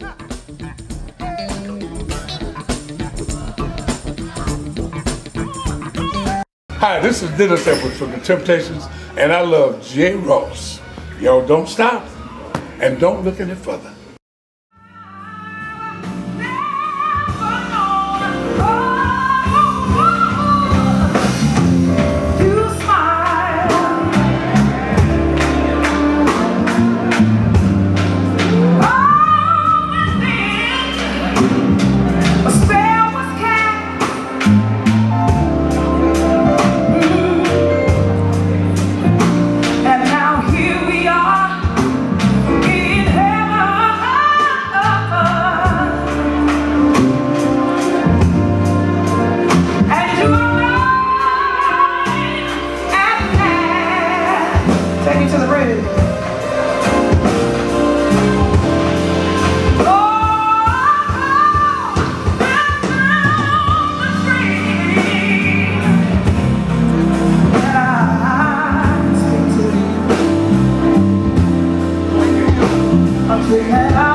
Hi, this is Dennis Edwards from The Temptations, and I love J. Ross. Yo, don't stop, and don't look any further. To the bridge. I'll take that out.